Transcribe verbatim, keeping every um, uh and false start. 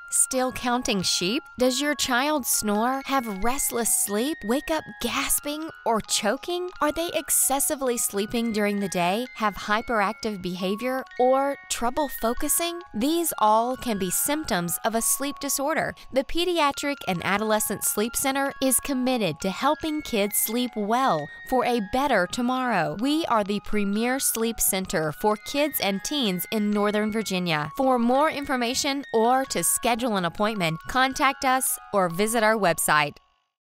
Still counting sheep? Does your child snore, have restless sleep, wake up gasping or choking? Are they excessively sleeping during the day, have hyperactive behavior, or trouble focusing? These all can be symptoms of a sleep disorder. The Pediatric and Adolescent Sleep Center is committed to helping kids sleep well for a better tomorrow. We are the premier sleep center for kids and teens in Northern Virginia. For more information or to schedule an appointment, contact us or visit our website.